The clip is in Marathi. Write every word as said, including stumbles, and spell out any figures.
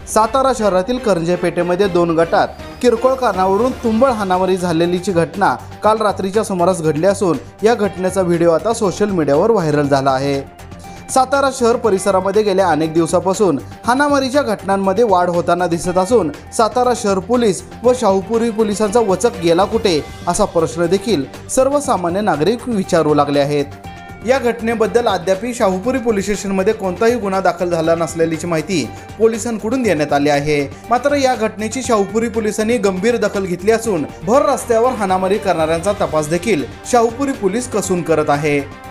सातारा शहरातील करंजे पेठेमध्ये दोन गटात किरकोळ कारणावरून तुंबळ हाणामारी झालेलीची घटना काल रात्रीच्या सुमारास घडली असून या घटनेचा व्हिडिओ आता सोशल मीडियावर व्हायरल झाला आहे। सातारा शहर परिसरामध्ये गेल्या अनेक दिवसापासून हाणामारीच्या घटनांमध्ये वाढ होताना दिसत असून सातारा शहर पोलीस व शाहूपुरी पोलिसांचा वचक गेला कुठे असा प्रश्न देखील सर्वसामान्य नागरिक विचारू लागले आहेत। या घटनेबद्दल अद्याप शाहूपुरी पोलीस स्टेशनमध्ये कोणताही गुन्हा दाखल झाला नसल्याची माहिती पोलिसांकडून देण्यात आली आहे। मात्र या घटनेची शाहूपुरी पोलिसांनी गंभीर दखल घेतली असून भर रस्त्यावर हाणामारी करणाऱ्यांचा तपास देखील शाहूपुरी पोलीस कसून करत आहे।